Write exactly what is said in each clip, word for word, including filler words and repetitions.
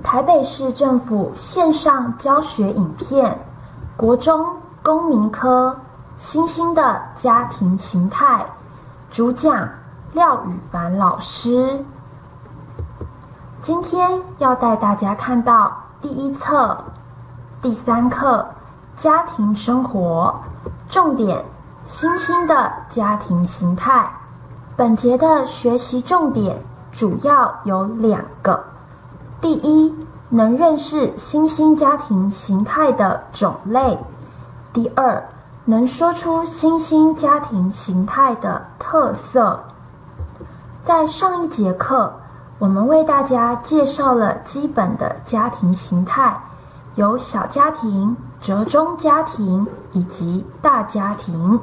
台北市政府线上教学影片，国中公民科新兴的家庭形态，主讲廖宇凡老师。今天要带大家看到第一册第三课家庭生活，重点新兴的家庭形态。本节的学习重点主要有两个：第一，能认识新兴家庭形态的种类；第二，能说出新兴家庭形态的特色。在上一节课，我们为大家介绍了基本的家庭形态，有小家庭、折中家庭以及大家庭。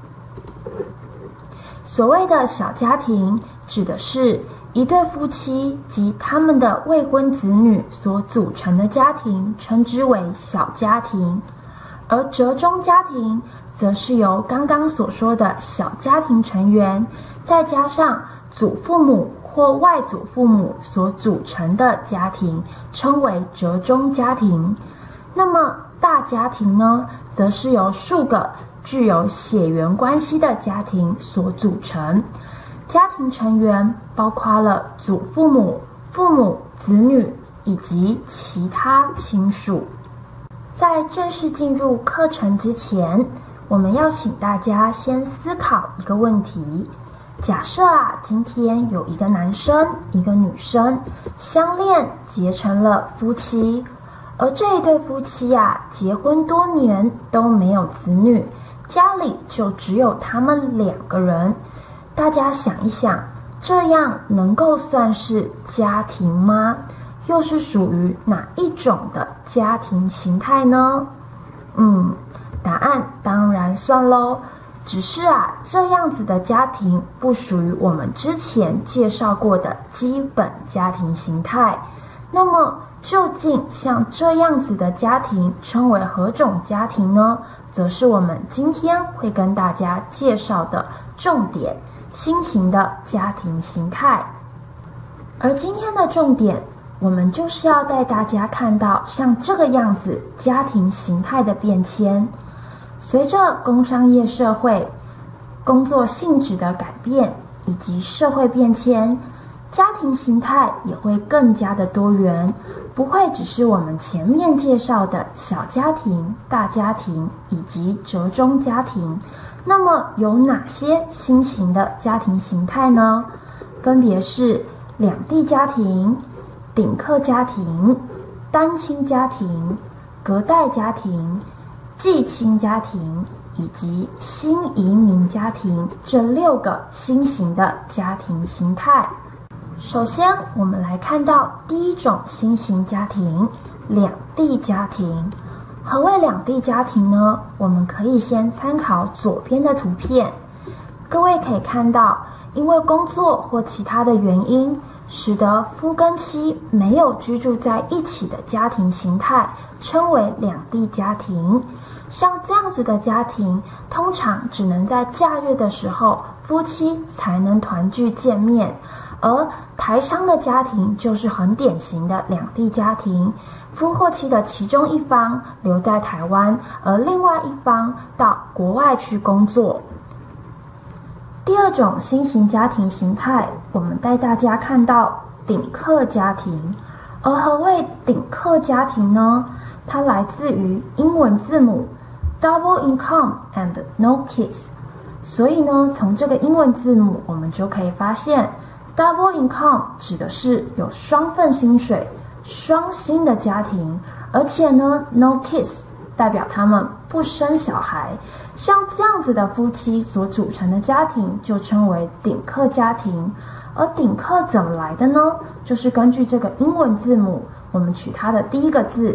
所谓的小家庭，指的是一对夫妻及他们的未婚子女所组成的家庭，称之为小家庭；而折中家庭，则是由刚刚所说的小家庭成员，再加上祖父母或外祖父母所组成的家庭，称为折中家庭。那么大家庭呢，则是由数个具有血缘关系的家庭所组成，家庭成员包括了祖父母、父母、子女以及其他亲属。在正式进入课程之前，我们要请大家先思考一个问题。假设啊，今天有一个男生、一个女生相恋结成了夫妻，而这一对夫妻啊，结婚多年都没有子女，家里就只有他们两个人。大家想一想，这样能够算是家庭吗？又是属于哪一种的家庭形态呢？嗯，答案当然算咯。只是啊，这样子的家庭不属于我们之前介绍过的基本家庭形态。那么究竟像这样子的家庭称为何种家庭呢？则是我们今天会跟大家介绍的重点新型的家庭形态。而今天的重点，我们就是要带大家看到像这个样子家庭形态的变迁。随着工商业社会工作性质的改变以及社会变迁，家庭形态也会更加的多元，不会只是我们前面介绍的小家庭、大家庭以及折中家庭。那么有哪些新型的家庭形态呢？分别是两地家庭、顶客家庭、单亲家庭、隔代家庭、继亲家庭以及新移民家庭这六个新型的家庭形态。首先，我们来看到第一种新型家庭——两地家庭。何谓两地家庭呢？我们可以先参考左边的图片。各位可以看到，因为工作或其他的原因，使得夫跟妻没有居住在一起的家庭形态，称为两地家庭。像这样子的家庭，通常只能在假日的时候，夫妻才能团聚见面。而台商的家庭就是很典型的两地家庭，夫或妻的其中一方留在台湾，而另外一方到国外去工作。第二种新型家庭形态，我们带大家看到顶客家庭。而何谓顶客家庭呢？它来自于英文字母 double income and no kids。 所以呢，从这个英文字母我们就可以发现， double income 指的是有双份薪水、双薪的家庭，而且呢 no kids 代表他们不生小孩。像这样子的夫妻所组成的家庭就称为顶客家庭。而顶客怎么来的呢？就是根据这个英文字母，我们取它的第一个字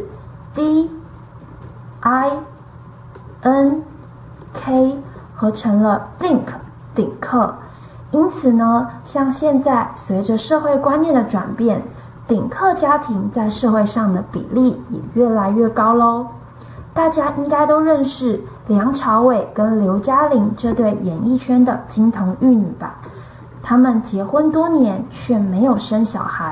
D I N K 合成了 Dink 顶客。因此呢，像现在随着社会观念的转变，顶客家庭在社会上的比例也越来越高咯。大家应该都认识梁朝伟跟刘嘉玲这对演艺圈的金童玉女吧？他们结婚多年却没有生小孩，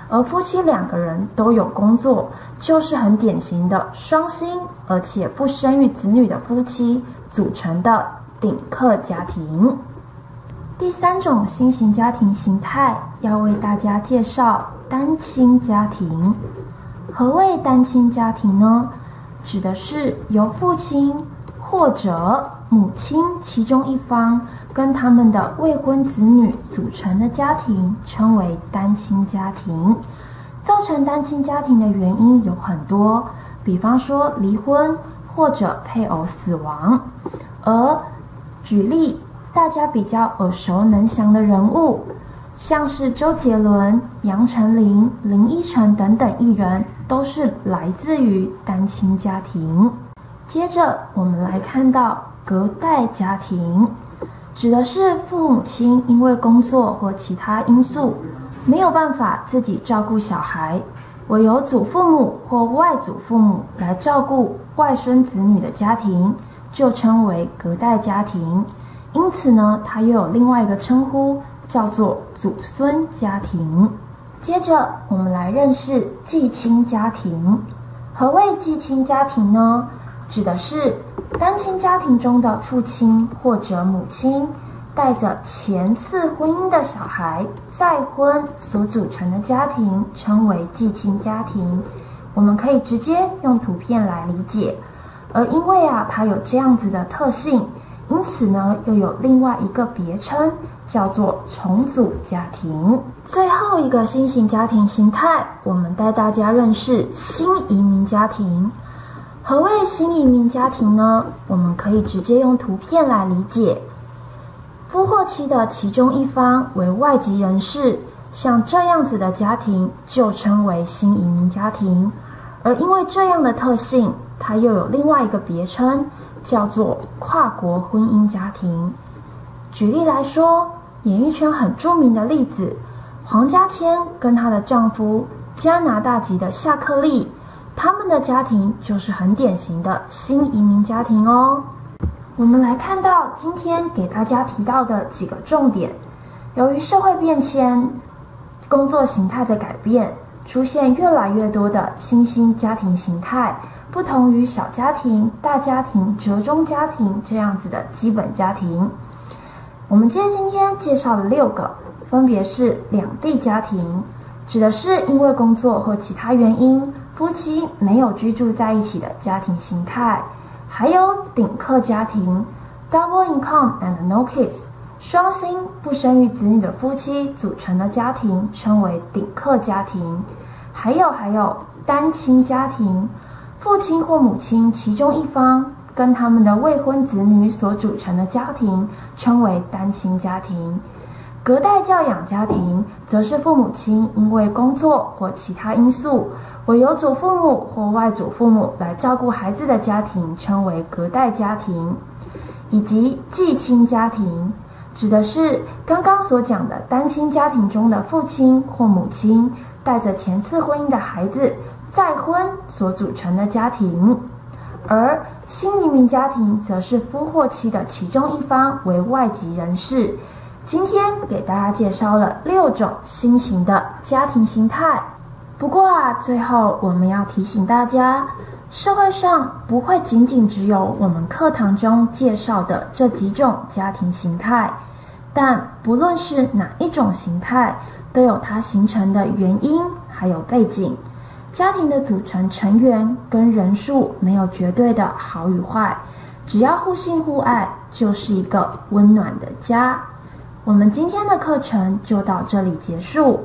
而夫妻两个人都有工作，就是很典型的双薪而且不生育子女的夫妻组成的顶客家庭。第三种新型家庭形态要为大家介绍单亲家庭。何谓单亲家庭呢？指的是由父亲或者母亲其中一方跟他们的未婚子女组成的家庭，称为单亲家庭。造成单亲家庭的原因有很多，比方说离婚或者配偶死亡。而举例大家比较耳熟能详的人物，像是周杰伦、杨丞琳、林依晨等等艺人，都是来自于单亲家庭。接着我们来看到隔代家庭，指的是父母亲因为工作或其他因素没有办法自己照顾小孩，唯有祖父母或外祖父母来照顾外孙子女的家庭，就称为隔代家庭。因此呢，它又有另外一个称呼，叫做祖孙家庭。接着我们来认识继亲家庭。何谓继亲家庭呢？指的是单亲家庭中的父亲或者母亲带着前次婚姻的小孩再婚所组成的家庭，称为继亲家庭。我们可以直接用图片来理解。而因为啊，它有这样子的特性，因此呢，又有另外一个别称，叫做重组家庭。最后一个新型家庭形态，我们带大家认识新移民家庭。何谓新移民家庭呢？我们可以直接用图片来理解。夫或妻的其中一方为外籍人士，像这样子的家庭就称为新移民家庭。而因为这样的特性，它又有另外一个别称，叫做跨国婚姻家庭。举例来说，演艺圈很著名的例子，黄家千跟她的丈夫加拿大籍的夏克立，他们的家庭就是很典型的新移民家庭哦。我们来看到今天给大家提到的几个重点。由于社会变迁、工作形态的改变，出现越来越多的新兴家庭形态，不同于小家庭、大家庭、折中家庭这样子的基本家庭。我们接今天介绍了六个，分别是两地家庭，指的是因为工作或其他原因，夫妻没有居住在一起的家庭形态；还有顶客家庭 （Double Income and No Kids）， 双薪不生育子女的夫妻组成的家庭，称为顶客家庭；还有还有单亲家庭，父亲或母亲其中一方跟他们的未婚子女所组成的家庭，称为单亲家庭。隔代教养家庭则是父母亲因为工作或其他因素，唯有祖父母或外祖父母来照顾孩子的家庭，称为隔代家庭。以及继亲家庭，指的是刚刚所讲的单亲家庭中的父亲或母亲带着前次婚姻的孩子再婚所组成的家庭。而新移民家庭则是夫或妻的其中一方为外籍人士。今天给大家介绍了六种新型的家庭形态。不过啊，最后我们要提醒大家，社会上不会仅仅只有我们课堂中介绍的这几种家庭形态，但不论是哪一种形态，都有它形成的原因还有背景。家庭的组成成员跟人数没有绝对的好与坏，只要互信互爱，就是一个温暖的家。我们今天的课程就到这里结束。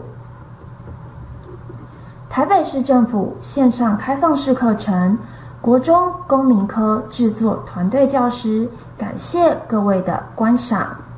台北市政府线上开放式课程，国中公民科制作团队教师，感谢各位的观赏。